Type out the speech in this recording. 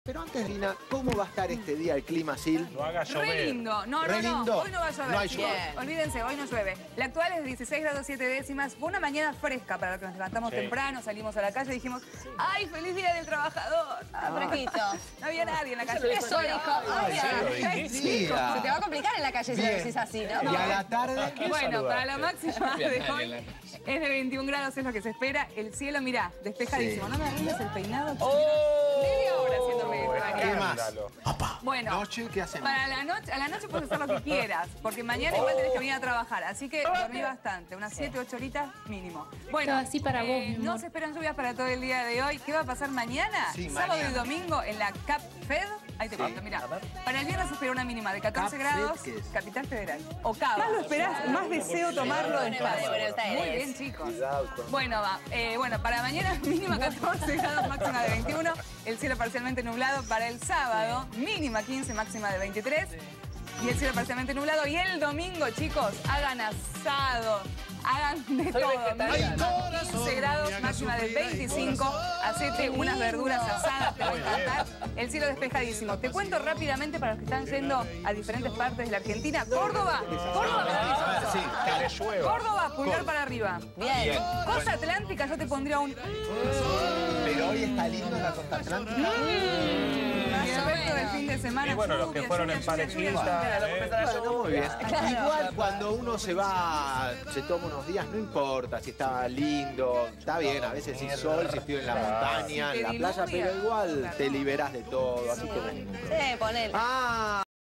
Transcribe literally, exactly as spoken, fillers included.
Pero antes, Lina, ¿cómo va a estar este día el clima, Sil? No haga llover. Re lindo. No, Re no, no. lindo. Hoy no va a llover. No hay chicos. lluvia. Olvídense, hoy no llueve. La actual es de dieciséis grados siete décimas. Fue una mañana fresca para los que nos levantamos Sí. temprano, salimos a la calle y dijimos, ¡ay, feliz día del trabajador! Ah, fresquito. No había nadie en la calle. Eso dijo. Ay, ¿En serio ay, dijiste? Sí. Se te va a complicar en la calle si lo Bien. decís así, ¿no? Y a la tarde... Bueno, para la saludaste? máxima de hoy es de veintiún grados, es lo que se espera. El cielo, mirá, despejadísimo. Sí. No me arruines el peinado. que ¡Oh! Media hora haciéndome esto. ¿Qué más? Escándalo. Bueno, Noche, ¿qué hacemos? para la noche, a la noche puedes hacer lo que quieras, porque mañana igual tenés que venir a trabajar, así que dormí bastante, unas siete, ocho horitas mínimo. Bueno, Todo así para vos, mi amor. no se esperan lluvias para todo el día de hoy. ¿Qué va a pasar mañana? Sí, Sábado mañana. y domingo en la Cap Fed. Ahí te Sí. cuento, mirá. Para el viernes se espera una mínima de catorce Cap grados, Fed, ¿qué es? Capital Federal. O Cava. Más lo esperás, más deseo tomarlo de espacio. Muy bien, chicos. Bueno, va. Eh, bueno, para mañana mínima catorce grados, máxima de veintiuno. El cielo parcialmente nublado. Para el sábado, mínima quince, máxima de veintitrés. Y el cielo parcialmente nublado. Y el domingo, chicos, hagan asado. Hagan de todo. Mínima quince grados, máxima de veinticinco. Hacete unas verduras asadas, te va a encantar. El cielo despejadísimo. Te cuento rápidamente para los que están yendo a diferentes partes de la Argentina. Córdoba, Córdoba para arriba. Sí, Que le llueva. Córdoba, pulgar para arriba. Bien. Costa Atlántica, yo te pondría un... pero hoy está lindo la costa atlántica. Y el resto del fin de semana, Y bueno, los que lluvia, fueron lluvia, en lluvia, lluvia, parejita, lluvia. eh. Bueno, muy bien. Claro. Igual cuando uno se va, se toma unos días, no importa si está lindo, está bien, a veces si sol, si estoy en la montaña, Si en te la playa, diluvia, pero igual claro. te liberás de todo, así que no hay ningún problema. Sí, ponele. Ah.